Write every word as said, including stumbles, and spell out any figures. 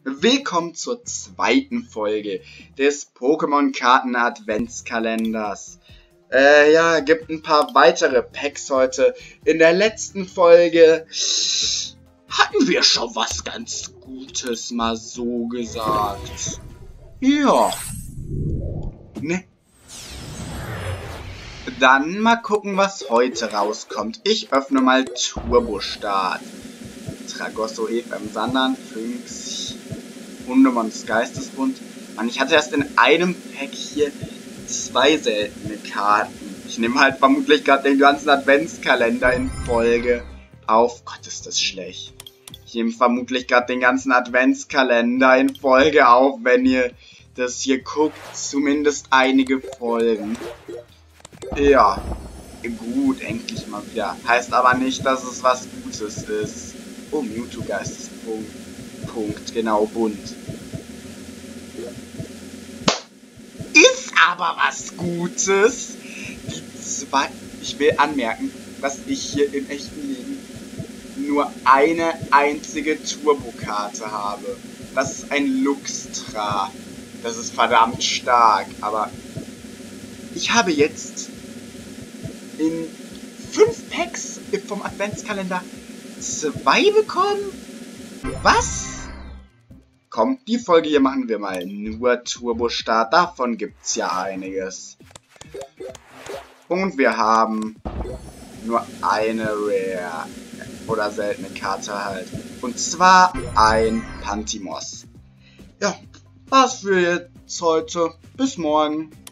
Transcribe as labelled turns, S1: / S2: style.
S1: Willkommen zur zweiten Folge des Pokémon-Karten-Adventskalenders. Äh, ja, gibt ein paar weitere Packs heute. In der letzten Folge hatten wir schon was ganz Gutes, mal so gesagt. Ja. Ne? Dann mal gucken, was heute rauskommt. Ich öffne mal Turbo-Start. Tragosso, Efem, Sandern, Phynx, Hundemons Geistesbund. Mann, ich hatte erst in einem Pack hier zwei seltene Karten. Ich nehme halt vermutlich gerade den ganzen Adventskalender in Folge auf. Gott, ist das schlecht. Ich nehme vermutlich gerade den ganzen Adventskalender in Folge auf, wenn ihr das hier guckt. Zumindest einige Folgen. Ja, gut, endlich mal wieder. Heißt aber nicht, dass es was Gutes ist. Oh, Mewtwo Geistespunkt. Punkt, genau, bunt. Ist aber was Gutes. Die zwei. Ich will anmerken, dass ich hier im echten Leben nur eine einzige Turbokarte habe. Das ist ein Luxtra. Das ist verdammt stark, aber ich habe jetzt in fünf Packs vom Adventskalender zwei bekommen? Was? Komm, die Folge hier machen wir mal nur Turbo-Start. Davon gibt's ja einiges. Und wir haben nur eine Rare oder seltene Karte halt. Und zwar ein Pantimos. Ja, das für jetzt heute. Bis morgen.